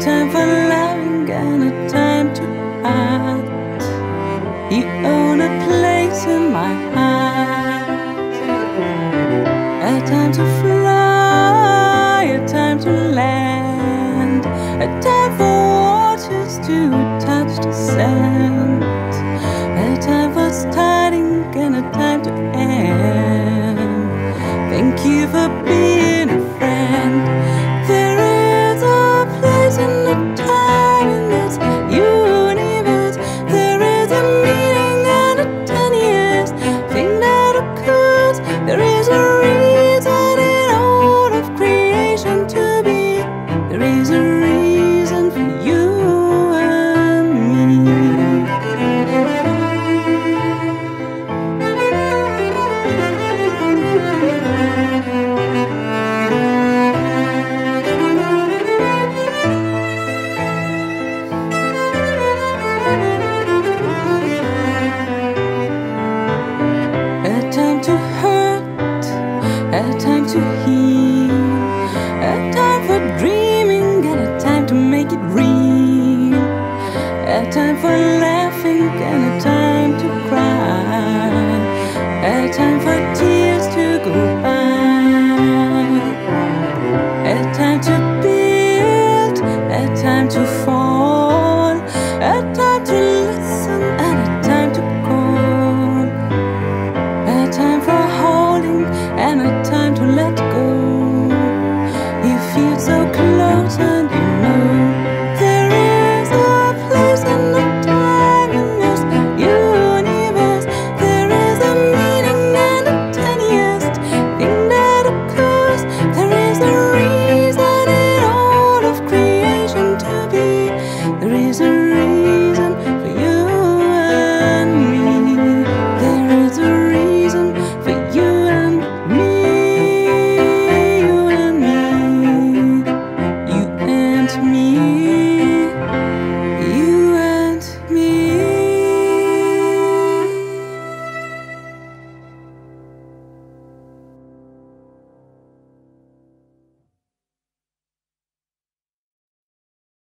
time for loving and a time to part. You own a place in my heart. A time to fly, a time to land, a time for waters to touch the sand, a time for starting and a time to end. Thank you for being a friend. There is a place in the time in this universe. There is a meaning and a 10 years thing that occurs. There is a reason in all of creation to be. There is a reason for you and me. A time to hurt, a time to heal, a time for dreaming and a time to make it real, a time for laughing and a time to cry, a time for tears to go by, a time to build, a time to fall, a time to listen and a time to call, a time for holding and a time to let go. You feel so close and